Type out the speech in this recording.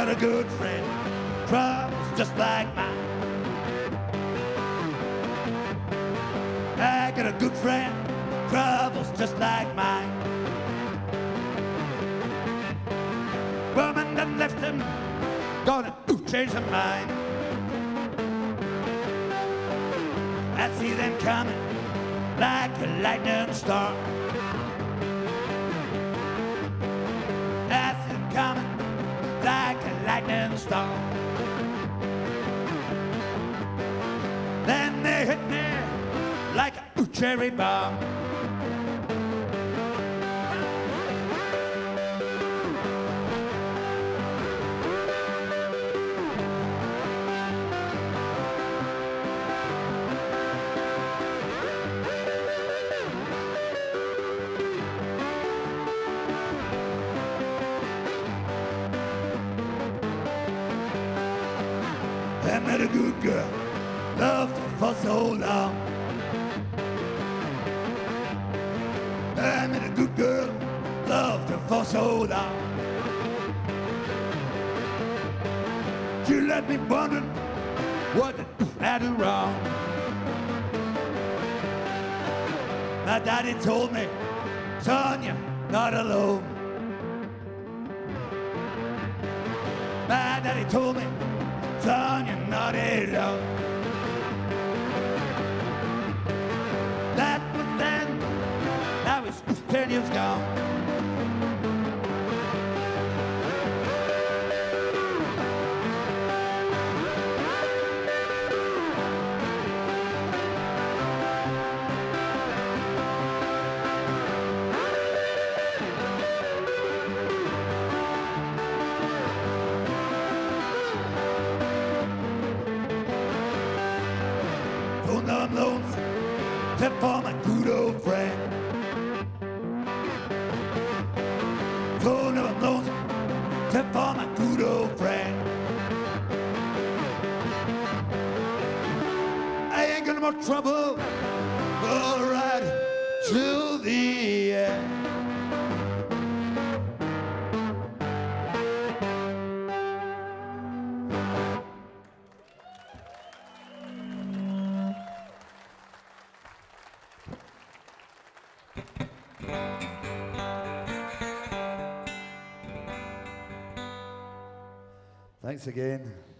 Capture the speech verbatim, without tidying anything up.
got a good friend, troubles just like mine. I got a good friend, troubles just like mine. Woman done left him, gonna ooh, change her mind. I see them coming like a lightning storm. I see them coming like a lightning storm. Then they hit me like a ooh, cherry bomb. I met a good girl, loved her for so long. I met a good girl, loved her for so long. She left me wondering what I did wrong. My daddy told me, son, you're not alone. My daddy told me, son, you're not alone. That was then, now it's ten years gone. Oh, no, I'm lonesome, except for my good old friend. Oh, no, I'm lonesome, except for my good old friend. I ain't got no more trouble, all right, till the end. Thanks again.